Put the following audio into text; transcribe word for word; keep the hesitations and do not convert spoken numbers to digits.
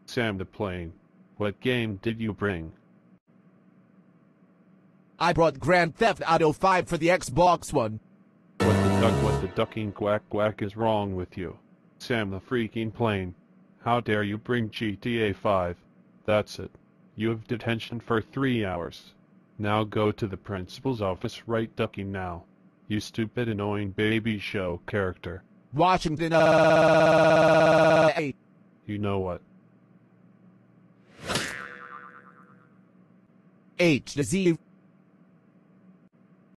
Sam the plane. What game did you bring? I brought Grand Theft Auto five for the Xbox One. What the duck, what the ducking quack quack is wrong with you? Sam the freaking plane. How dare you bring G T A five? That's it. You have detention for three hours. Now go to the principal's office right ducking now. You stupid annoying baby show character. Washington, uh... You know what? H to Z.